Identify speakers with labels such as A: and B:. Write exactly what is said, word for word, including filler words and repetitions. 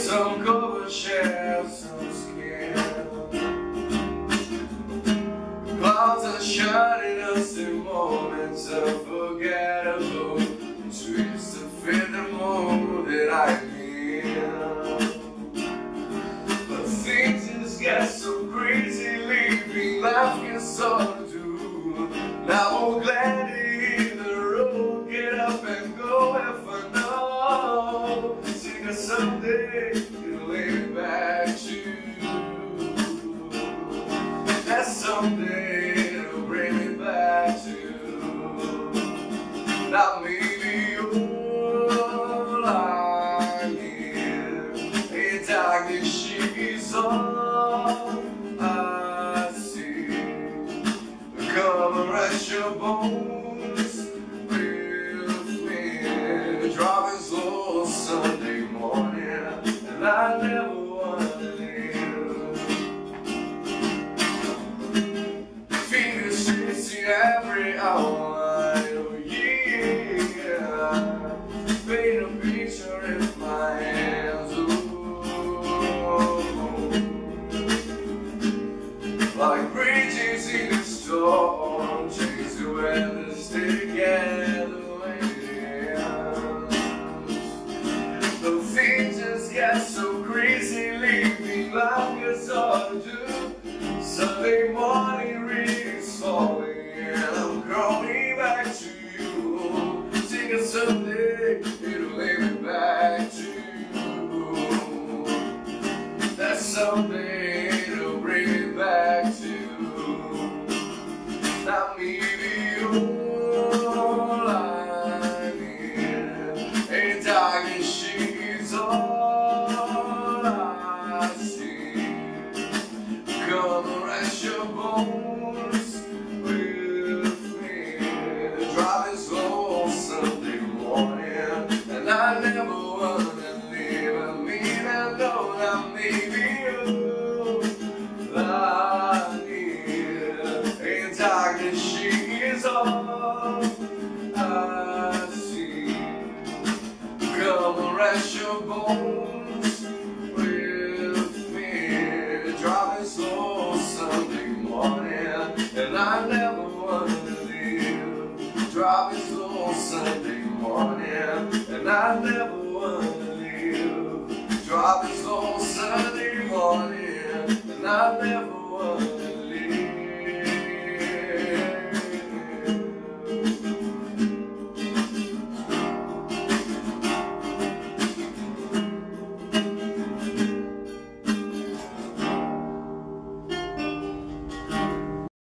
A: some covered shelves, some skin. Clouds are shining us in moments unforgettable, trees to fit the mood that I'm in. But things just get so crazy, leaving life gets so to do. Now I'm glad to hit the road, get up and go if I know. See that someday it'll lay back to you. That someday it'll bring me back to you. Now maybe all I need in darkness, she's all I see. Come and rest your bones with me. Driving slow Sunday morning, and I never want to leave. Fingers chasing every hour, oh yeah. Paint a picture in my hands, oh. Like bridges in a storm, chase the weathers together. The things just get so crazy, leaving life gets hard to do. Sunday morning rain's falling, and I'm crawling back to you. Thinking someday it'll lay me back to you. That someday it'll bring me back to you. Now maybe all I need ain't darkness, she's all I see. Come and rest your bones with me. Driving slow Sunday morning, and I never wanna leave. I mean, I know that maybe all I need in darkness, she is all I see. Come and rest your bones with me. Driving slow Sunday morning, and I never wanna leave. Driving slow Sunday morning, and I never wanna leave. Driving slow Sunday morning, and I never wanna leave.